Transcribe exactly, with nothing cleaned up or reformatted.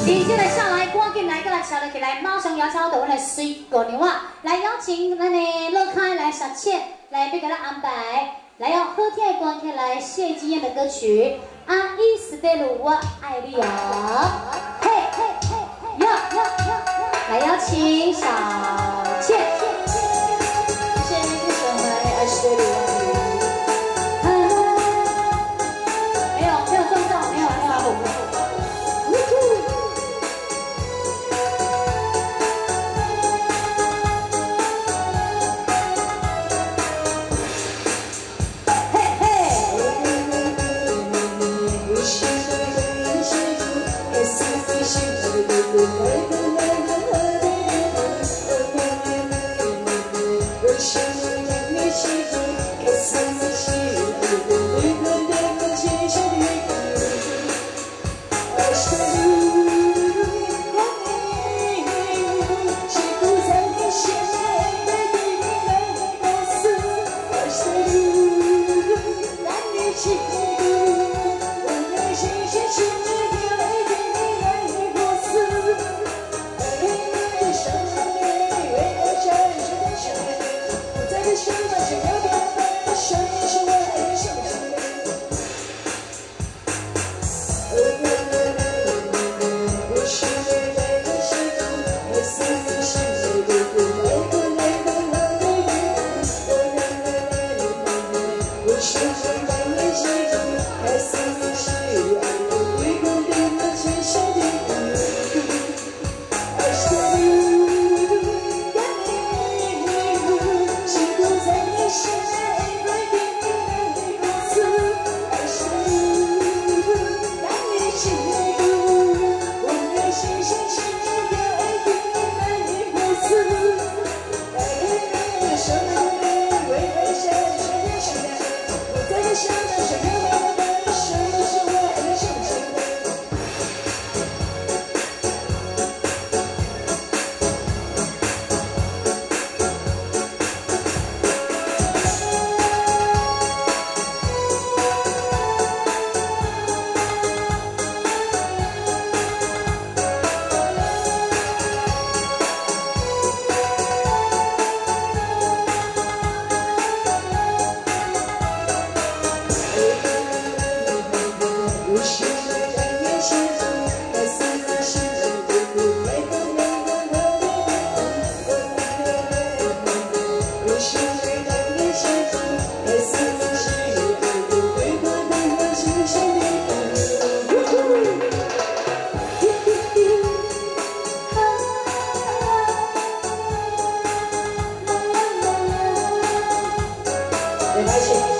接着下来，赶紧来，过来敲了起来，马上邀请到我们的水姑娘啊，来邀请咱的乐开来撒切，来要给咱安排，来用好听的歌曲来谢金燕的歌曲《阿依斯蒂鲁我爱你哦》，嘿嘿嘿嘿，哟哟哟，来邀请小倩，谢谢你送来阿依斯蒂鲁我。 没关系。